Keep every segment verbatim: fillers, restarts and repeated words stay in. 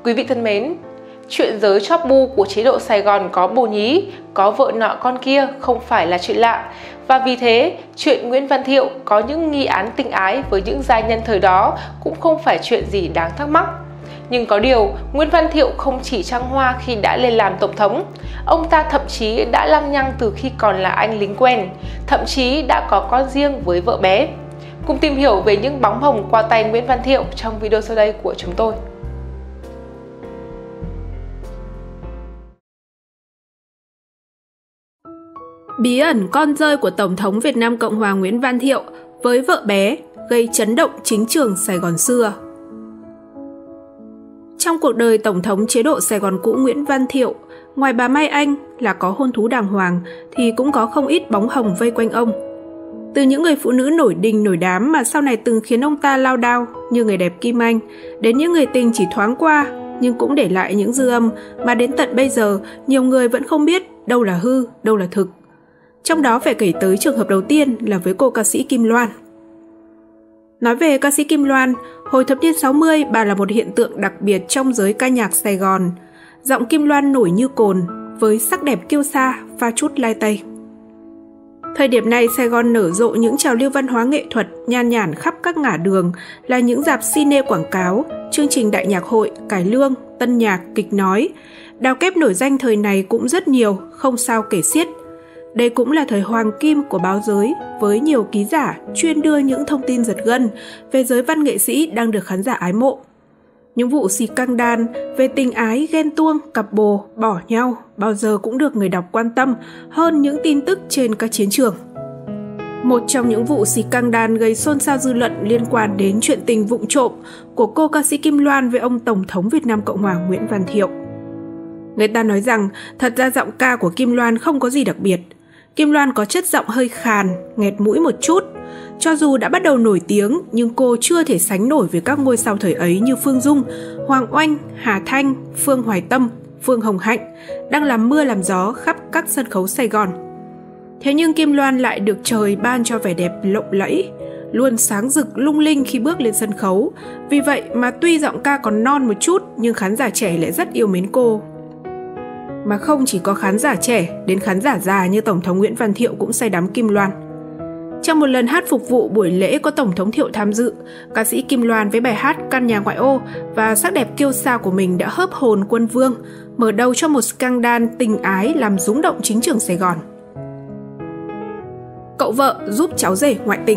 Quý vị thân mến, chuyện giới chóp bu của chế độ Sài Gòn có bồ nhí, có vợ nọ con kia không phải là chuyện lạ. Và vì thế, chuyện Nguyễn Văn Thiệu có những nghi án tình ái với những giai nhân thời đó cũng không phải chuyện gì đáng thắc mắc. Nhưng có điều, Nguyễn Văn Thiệu không chỉ trăng hoa khi đã lên làm tổng thống. Ông ta thậm chí đã lăng nhăng từ khi còn là anh lính quèn, thậm chí đã có con riêng với vợ bé. Cùng tìm hiểu về những bóng hồng qua tay Nguyễn Văn Thiệu trong video sau đây của chúng tôi. Bí ẩn con rơi của Tổng thống Việt Nam Cộng hòa Nguyễn Văn Thiệu với vợ bé gây chấn động chính trường Sài Gòn xưa. Trong cuộc đời Tổng thống chế độ Sài Gòn cũ Nguyễn Văn Thiệu, ngoài bà Mai Anh là có hôn thú đàng hoàng thì cũng có không ít bóng hồng vây quanh ông. Từ những người phụ nữ nổi đình nổi đám mà sau này từng khiến ông ta lao đao như người đẹp Kim Anh, đến những người tình chỉ thoáng qua nhưng cũng để lại những dư âm mà đến tận bây giờ nhiều người vẫn không biết đâu là hư, đâu là thực. Trong đó phải kể tới trường hợp đầu tiên là với cô ca sĩ Kim Loan. Nói về ca sĩ Kim Loan, hồi thập niên sáu mươi, bà là một hiện tượng đặc biệt trong giới ca nhạc Sài Gòn. Giọng Kim Loan nổi như cồn, với sắc đẹp kiêu sa, pha chút lai tây. Thời điểm này, Sài Gòn nở rộ những trào lưu văn hóa nghệ thuật nhan nhản khắp các ngả đường, là những rạp cine quảng cáo, chương trình đại nhạc hội, cải lương, tân nhạc, kịch nói. Đào kép nổi danh thời này cũng rất nhiều, không sao kể xiết. Đây cũng là thời hoàng kim của báo giới, với nhiều ký giả chuyên đưa những thông tin giật gân về giới văn nghệ sĩ đang được khán giả ái mộ. Những vụ xì căng đan về tình ái, ghen tuông, cặp bồ, bỏ nhau bao giờ cũng được người đọc quan tâm hơn những tin tức trên các chiến trường. Một trong những vụ xì căng đan gây xôn xao dư luận liên quan đến chuyện tình vụng trộm của cô ca sĩ Kim Loan với ông Tổng thống Việt Nam Cộng hòa Nguyễn Văn Thiệu. Người ta nói rằng thật ra giọng ca của Kim Loan không có gì đặc biệt. Kim Loan có chất giọng hơi khàn, nghẹt mũi một chút. Cho dù đã bắt đầu nổi tiếng, nhưng cô chưa thể sánh nổi với các ngôi sao thời ấy như Phương Dung, Hoàng Oanh, Hà Thanh, Phương Hoài Tâm, Phương Hồng Hạnh, đang làm mưa làm gió khắp các sân khấu Sài Gòn. Thế nhưng Kim Loan lại được trời ban cho vẻ đẹp lộng lẫy, luôn sáng rực lung linh khi bước lên sân khấu. Vì vậy mà tuy giọng ca còn non một chút, nhưng khán giả trẻ lại rất yêu mến cô. Mà không chỉ có khán giả trẻ, đến khán giả già như Tổng thống Nguyễn Văn Thiệu cũng say đắm Kim Loan. Trong một lần hát phục vụ buổi lễ có Tổng thống Thiệu tham dự, ca sĩ Kim Loan với bài hát Căn nhà ngoại ô và sắc đẹp kiêu sa của mình đã hớp hồn quân vương, mở đầu cho một scandal tình ái làm rúng động chính trường Sài Gòn. Cậu vợ giúp cháu rể ngoại tình.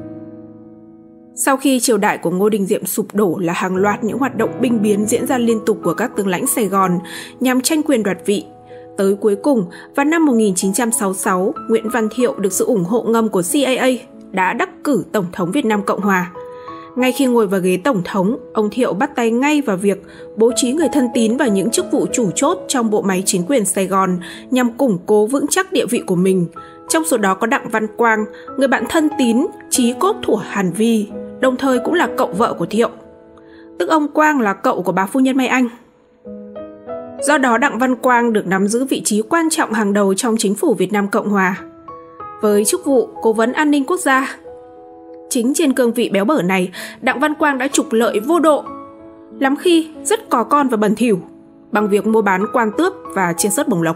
Sau khi triều đại của Ngô Đình Diệm sụp đổ là hàng loạt những hoạt động binh biến diễn ra liên tục của các tướng lãnh Sài Gòn nhằm tranh quyền đoạt vị. Tới cuối cùng, vào năm một nghìn chín trăm sáu mươi sáu, Nguyễn Văn Thiệu được sự ủng hộ ngầm của xê a a đã đắc cử Tổng thống Việt Nam Cộng hòa. Ngay khi ngồi vào ghế Tổng thống, ông Thiệu bắt tay ngay vào việc bố trí người thân tín vào những chức vụ chủ chốt trong bộ máy chính quyền Sài Gòn nhằm củng cố vững chắc địa vị của mình. Trong số đó có Đặng Văn Quang, người bạn thân tín, chí cốt thủa Hàn Vi, đồng thời cũng là cậu vợ của Thiệu. Tức ông Quang là cậu của bà phu nhân Mai Anh. Do đó Đặng Văn Quang được nắm giữ vị trí quan trọng hàng đầu trong chính phủ Việt Nam Cộng hòa, với chức vụ Cố vấn An ninh Quốc gia. Chính trên cương vị béo bở này, Đặng Văn Quang đã trục lợi vô độ, lắm khi rất có con và bẩn thỉu, bằng việc mua bán quan tước và chiên sớt bổng lộc.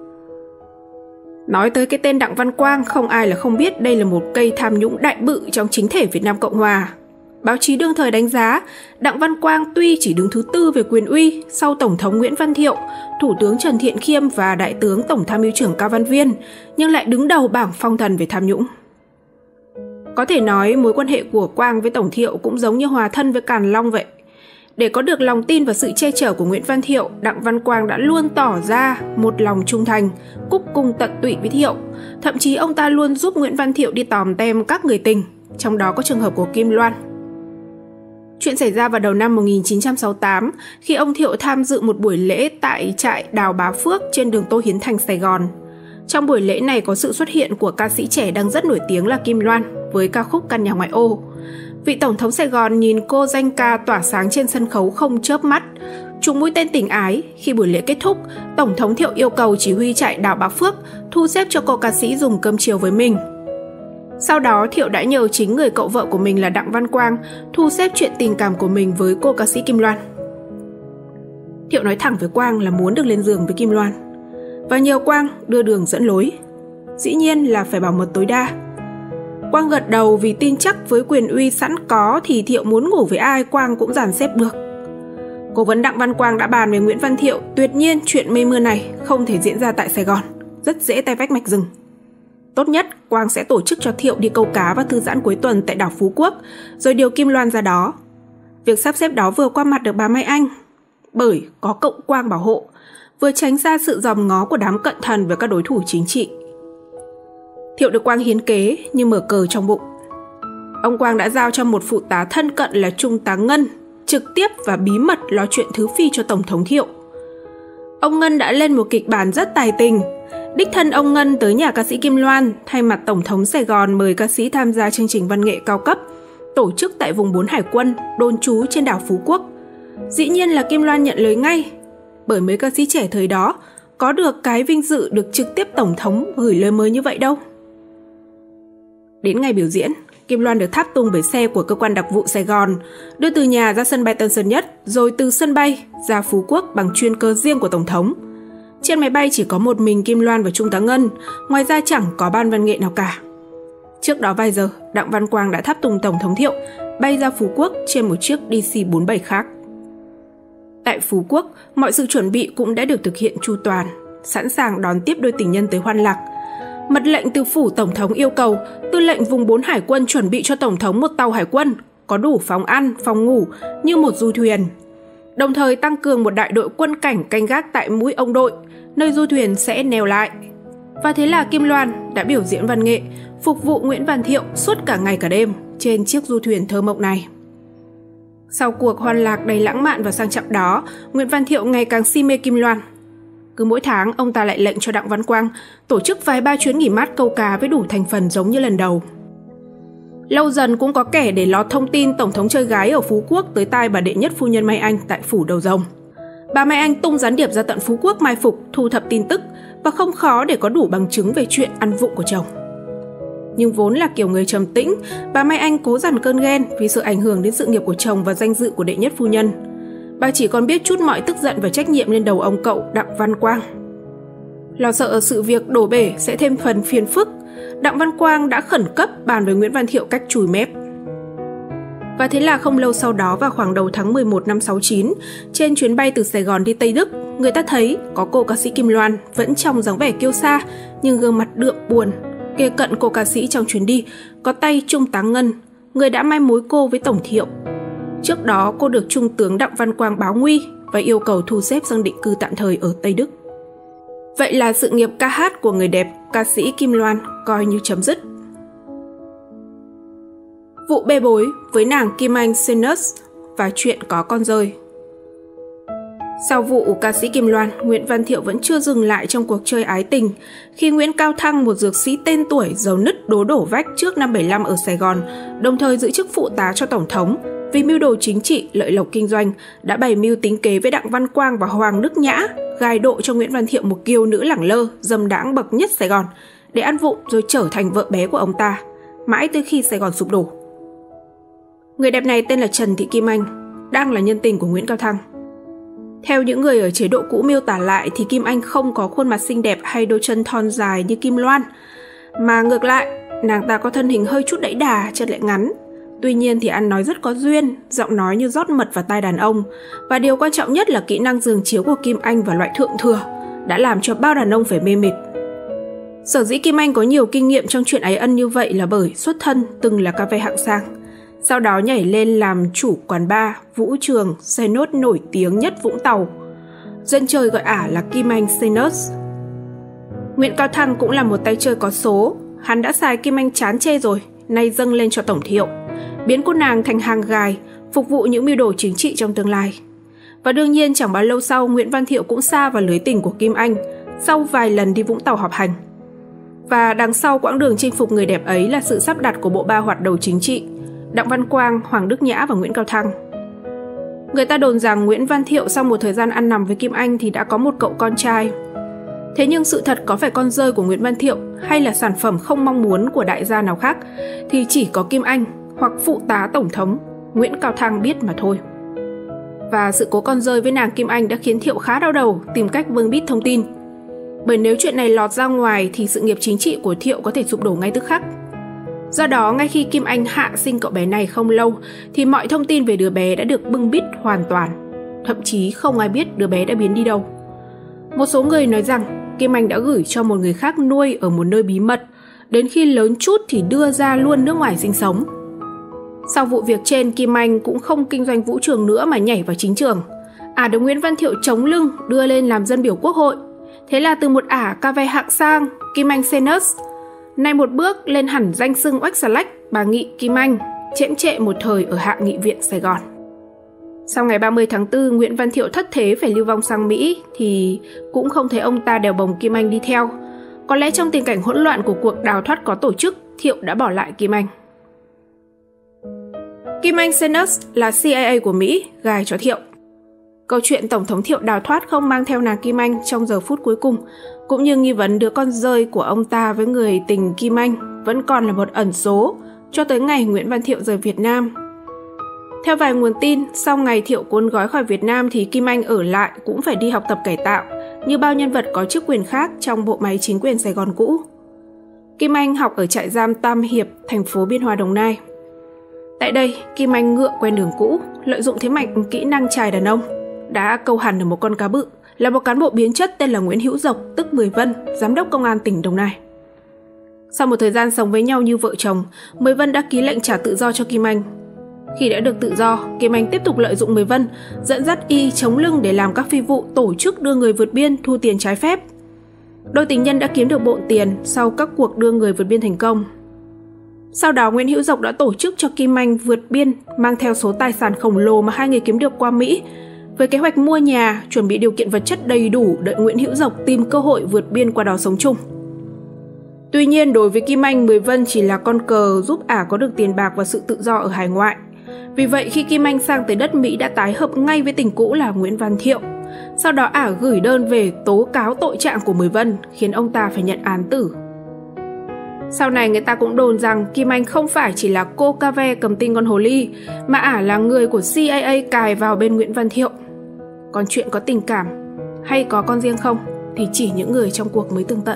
Nói tới cái tên Đặng Văn Quang, không ai là không biết đây là một cây tham nhũng đại bự trong chính thể Việt Nam Cộng hòa. Báo chí đương thời đánh giá, Đặng Văn Quang tuy chỉ đứng thứ tư về quyền uy sau Tổng thống Nguyễn Văn Thiệu, Thủ tướng Trần Thiện Khiêm và Đại tướng Tổng tham mưu trưởng Cao Văn Viên, nhưng lại đứng đầu bảng phong thần về tham nhũng. Có thể nói mối quan hệ của Quang với Tổng Thiệu cũng giống như hòa thân với Càn Long vậy. Để có được lòng tin và sự che chở của Nguyễn Văn Thiệu, Đặng Văn Quang đã luôn tỏ ra một lòng trung thành, cúc cung tận tụy với Thiệu. Thậm chí ông ta luôn giúp Nguyễn Văn Thiệu đi tòm tem các người tình, trong đó có trường hợp của Kim Loan. Chuyện xảy ra vào đầu năm một nghìn chín trăm sáu mươi tám, khi ông Thiệu tham dự một buổi lễ tại trại Đào Bá Phước trên đường Tô Hiến Thành, Sài Gòn. Trong buổi lễ này có sự xuất hiện của ca sĩ trẻ đang rất nổi tiếng là Kim Loan với ca khúc Căn nhà ngoại ô. Vị Tổng thống Sài Gòn nhìn cô danh ca tỏa sáng trên sân khấu không chớp mắt, trúng mũi tên tình ái. Khi buổi lễ kết thúc, Tổng thống Thiệu yêu cầu chỉ huy trại Đào Bá Phước thu xếp cho cô ca sĩ dùng cơm chiều với mình. Sau đó Thiệu đã nhờ chính người cậu vợ của mình là Đặng Văn Quang thu xếp chuyện tình cảm của mình với cô ca sĩ Kim Loan. Thiệu nói thẳng với Quang là muốn được lên giường với Kim Loan và nhờ Quang đưa đường dẫn lối. Dĩ nhiên là phải bảo mật tối đa. Quang gật đầu vì tin chắc với quyền uy sẵn có thì Thiệu muốn ngủ với ai Quang cũng dàn xếp được. Cố vấn Đặng Văn Quang đã bàn với Nguyễn Văn Thiệu tuyệt nhiên chuyện mây mưa này không thể diễn ra tại Sài Gòn, rất dễ tay vách mạch rừng. Tốt nhất Quang sẽ tổ chức cho Thiệu đi câu cá và thư giãn cuối tuần tại đảo Phú Quốc, rồi điều Kim Loan ra đó. Việc sắp xếp đó vừa qua mặt được bà Mai Anh, bởi có cậu Quang bảo hộ, vừa tránh xa sự dòm ngó của đám cận thần và các đối thủ chính trị. Thiệu được Quang hiến kế như mở cờ trong bụng. Ông Quang đã giao cho một phụ tá thân cận là Trung tá Ngân trực tiếp và bí mật lo chuyện thứ phi cho Tổng thống Thiệu. Ông Ngân đã lên một kịch bản rất tài tình. Đích thân ông Ngân tới nhà ca sĩ Kim Loan thay mặt Tổng thống Sài Gòn mời ca sĩ tham gia chương trình văn nghệ cao cấp tổ chức tại vùng bốn Hải quân đồn trú trên đảo Phú Quốc. Dĩ nhiên là Kim Loan nhận lời ngay, bởi mấy ca sĩ trẻ thời đó có được cái vinh dự được trực tiếp Tổng thống gửi lời mời như vậy đâu. Đến ngày biểu diễn, Kim Loan được tháp tung bởi xe của cơ quan đặc vụ Sài Gòn, đưa từ nhà ra sân bay Tân Sơn Nhất, rồi từ sân bay ra Phú Quốc bằng chuyên cơ riêng của Tổng thống. Trên máy bay chỉ có một mình Kim Loan và Trung tá Ngân, ngoài ra chẳng có ban văn nghệ nào cả. Trước đó vài giờ, Đặng Văn Quang đã tháp tùng Tổng thống Thiệu bay ra Phú Quốc trên một chiếc D C bốn mươi bảy khác. Tại Phú Quốc, mọi sự chuẩn bị cũng đã được thực hiện chu toàn, sẵn sàng đón tiếp đôi tình nhân tới hoan lạc. Mật lệnh từ phủ Tổng thống yêu cầu tư lệnh vùng bốn Hải quân chuẩn bị cho Tổng thống một tàu hải quân có đủ phòng ăn, phòng ngủ như một du thuyền. Đồng thời tăng cường một đại đội quân cảnh canh gác tại mũi ông đội, nơi du thuyền sẽ neo lại. Và thế là Kim Loan đã biểu diễn văn nghệ, phục vụ Nguyễn Văn Thiệu suốt cả ngày cả đêm trên chiếc du thuyền thơ mộng này. Sau cuộc hoan lạc đầy lãng mạn và sang trọng đó, Nguyễn Văn Thiệu ngày càng si mê Kim Loan. Cứ mỗi tháng, ông ta lại lệnh cho Đặng Văn Quang tổ chức vài ba chuyến nghỉ mát câu cá với đủ thành phần giống như lần đầu. Lâu dần cũng có kẻ để lọt thông tin Tổng thống chơi gái ở Phú Quốc tới tai bà đệ nhất phu nhân Mai Anh tại phủ Đầu Rồng. Bà Mai Anh tung gián điệp ra tận Phú Quốc mai phục, thu thập tin tức và không khó để có đủ bằng chứng về chuyện ăn vụng của chồng. Nhưng vốn là kiểu người trầm tĩnh, bà Mai Anh cố dằn cơn ghen vì sự ảnh hưởng đến sự nghiệp của chồng và danh dự của đệ nhất phu nhân. Bà chỉ còn biết trút mọi tức giận và trách nhiệm lên đầu ông cậu Đặng Văn Quang. Lo sợ sự việc đổ bể sẽ thêm phần phiền phức, Đặng Văn Quang đã khẩn cấp bàn với Nguyễn Văn Thiệu cách chùi mép. Và thế là không lâu sau đó, vào khoảng đầu tháng mười một năm sáu chín, trên chuyến bay từ Sài Gòn đi Tây Đức, người ta thấy có cô ca sĩ Kim Loan vẫn trong dáng vẻ kiêu sa nhưng gương mặt đượm buồn. Kề cận cô ca sĩ trong chuyến đi có tay Trung tá Ngân, người đã mai mối cô với Tổng Thiệu. Trước đó cô được Trung tướng Đặng Văn Quang báo nguy và yêu cầu thu xếp sang định cư tạm thời ở Tây Đức. Vậy là sự nghiệp ca hát của người đẹp ca sĩ Kim Loan coi như chấm dứt. Vụ bê bối với nàng Kim Anh Sinus và chuyện có con rơi. Sau vụ ca sĩ Kim Loan, Nguyễn Văn Thiệu vẫn chưa dừng lại trong cuộc chơi ái tình khi Nguyễn Cao Thăng, một dược sĩ tên tuổi giàu nứt đố đổ vách trước năm bảy mươi lăm ở Sài Gòn, đồng thời giữ chức phụ tá cho Tổng thống, vì mưu đồ chính trị, lợi lộc kinh doanh, đã bày mưu tính kế với Đặng Văn Quang và Hoàng Đức Nhã, gài độ cho Nguyễn Văn Thiệu một kiều nữ lẳng lơ, dâm đãng bậc nhất Sài Gòn, để ăn vụng rồi trở thành vợ bé của ông ta, mãi tới khi Sài Gòn sụp đổ. Người đẹp này tên là Trần Thị Kim Anh, đang là nhân tình của Nguyễn Cao Thăng. Theo những người ở chế độ cũ miêu tả lại thì Kim Anh không có khuôn mặt xinh đẹp hay đôi chân thon dài như Kim Loan, mà ngược lại, nàng ta có thân hình hơi chút đẫy đà, chân lại ngắn. Tuy nhiên thì ăn nói rất có duyên, giọng nói như rót mật vào tai đàn ông, và điều quan trọng nhất là kỹ năng giường chiếu của Kim Anh và loại thượng thừa đã làm cho bao đàn ông phải mê mệt. Sở dĩ Kim Anh có nhiều kinh nghiệm trong chuyện ái ân như vậy là bởi xuất thân từng là ca ve hạng sang, sau đó nhảy lên làm chủ quán bar, vũ trường, xe nốt nổi tiếng nhất Vũng Tàu. Dân chơi gọi ả là Kim Anh Sinus. Nguyễn Cao Thăng cũng là một tay chơi có số, hắn đã xài Kim Anh chán chê rồi, nay dâng lên cho Tổng Thiệu, biến cô nàng thành hàng gài, phục vụ những mưu đồ chính trị trong tương lai. Và đương nhiên chẳng bao lâu sau, Nguyễn Văn Thiệu cũng sa vào lưới tình của Kim Anh sau vài lần đi Vũng Tàu họp hành. Và đằng sau quãng đường chinh phục người đẹp ấy là sự sắp đặt của bộ ba hoạt đầu chính trị, Đặng Văn Quang, Hoàng Đức Nhã và Nguyễn Cao Thăng. Người ta đồn rằng Nguyễn Văn Thiệu sau một thời gian ăn nằm với Kim Anh thì đã có một cậu con trai. Thế nhưng sự thật có phải con rơi của Nguyễn Văn Thiệu hay là sản phẩm không mong muốn của đại gia nào khác thì chỉ có Kim Anh hoặc phụ tá Tổng thống Nguyễn Cao Thăng biết mà thôi. Và sự cố con rơi với nàng Kim Anh đã khiến Thiệu khá đau đầu tìm cách bưng bít thông tin. Bởi nếu chuyện này lọt ra ngoài thì sự nghiệp chính trị của Thiệu có thể sụp đổ ngay tức khắc. Do đó, ngay khi Kim Anh hạ sinh cậu bé này không lâu thì mọi thông tin về đứa bé đã được bưng bít hoàn toàn. Thậm chí không ai biết đứa bé đã biến đi đâu. Một số người nói rằng Kim Anh đã gửi cho một người khác nuôi ở một nơi bí mật, đến khi lớn chút thì đưa ra luôn nước ngoài sinh sống. Sau vụ việc trên, Kim Anh cũng không kinh doanh vũ trường nữa mà nhảy vào chính trường. Ả được Nguyễn Văn Thiệu chống lưng đưa lên làm dân biểu quốc hội. Thế là từ một ả cà vè hạng sang, Kim Anh Senus, nay một bước lên hẳn danh xưng oách xà lách bà Nghị Kim Anh, chễm trệ một thời ở Hạ nghị viện Sài Gòn. Sau ngày ba mươi tháng tư, Nguyễn Văn Thiệu thất thế phải lưu vong sang Mỹ thì cũng không thấy ông ta đèo bồng Kim Anh đi theo. Có lẽ trong tình cảnh hỗn loạn của cuộc đào thoát có tổ chức, Thiệu đã bỏ lại Kim Anh. Kim Anh Senus là C I A của Mỹ, gài cho Thiệu. Câu chuyện Tổng thống Thiệu đào thoát không mang theo nàng Kim Anh trong giờ phút cuối cùng, cũng như nghi vấn đứa con rơi của ông ta với người tình Kim Anh vẫn còn là một ẩn số cho tới ngày Nguyễn Văn Thiệu rời Việt Nam. Theo vài nguồn tin, sau ngày Thiệu cuốn gói khỏi Việt Nam thì Kim Anh ở lại cũng phải đi học tập cải tạo, như bao nhân vật có chức quyền khác trong bộ máy chính quyền Sài Gòn cũ. Kim Anh học ở trại giam Tam Hiệp, thành phố Biên Hòa, Đồng Nai. Tại đây, Kim Anh ngựa quen đường cũ, lợi dụng thế mạnh kỹ năng chài đàn ông, đã câu hẳn được một con cá bự, là một cán bộ biến chất tên là Nguyễn Hữu Dộc, tức Mười Vân, giám đốc công an tỉnh Đồng Nai. Sau một thời gian sống với nhau như vợ chồng, Mười Vân đã ký lệnh trả tự do cho Kim Anh. Khi đã được tự do, Kim Anh tiếp tục lợi dụng Mười Vân, dẫn dắt y chống lưng để làm các phi vụ tổ chức đưa người vượt biên thu tiền trái phép. Đôi tình nhân đã kiếm được bộn tiền sau các cuộc đưa người vượt biên thành công. Sau đó, Nguyễn Hữu Dộc đã tổ chức cho Kim Anh vượt biên mang theo số tài sản khổng lồ mà hai người kiếm được qua Mỹ, với kế hoạch mua nhà, chuẩn bị điều kiện vật chất đầy đủ đợi Nguyễn Hữu Dộc tìm cơ hội vượt biên qua đó sống chung. Tuy nhiên, đối với Kim Anh, Mười Vân chỉ là con cờ giúp ả có được tiền bạc và sự tự do ở hải ngoại. Vì vậy, khi Kim Anh sang tới đất Mỹ đã tái hợp ngay với tình cũ là Nguyễn Văn Thiệu. Sau đó ả gửi đơn về tố cáo tội trạng của Mười Vân, khiến ông ta phải nhận án tử. Sau này người ta cũng đồn rằng Kim Anh không phải chỉ là cô ca ve cầm tinh con hồ ly, mà ả là người của C I A cài vào bên Nguyễn Văn Thiệu. Còn chuyện có tình cảm hay có con riêng không thì chỉ những người trong cuộc mới tường tận.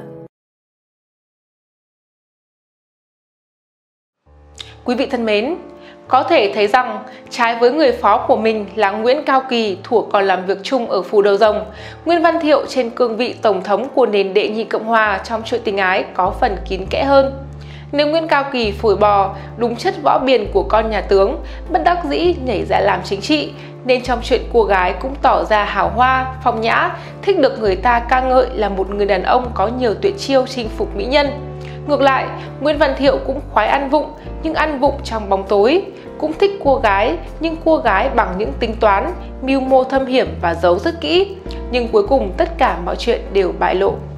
Quý vị thân mến, có thể thấy rằng trái với người phó của mình là Nguyễn Cao Kỳ thuở còn làm việc chung ở Phù Đầu Rồng, Nguyễn Văn Thiệu trên cương vị Tổng thống của nền đệ nhị Cộng Hòa trong chuyện tình ái có phần kín kẽ hơn. Nếu Nguyễn Cao Kỳ phổi bò, đúng chất võ biền của con nhà tướng, bất đắc dĩ nhảy ra làm chính trị, nên trong chuyện cô gái cũng tỏ ra hào hoa, phong nhã, thích được người ta ca ngợi là một người đàn ông có nhiều tuyệt chiêu chinh phục mỹ nhân. Ngược lại, Nguyễn Văn Thiệu cũng khoái ăn vụng, nhưng ăn vụng trong bóng tối, cũng thích cua gái, nhưng cua gái bằng những tính toán, mưu mô thâm hiểm và giấu rất kỹ. Nhưng cuối cùng tất cả mọi chuyện đều bại lộ.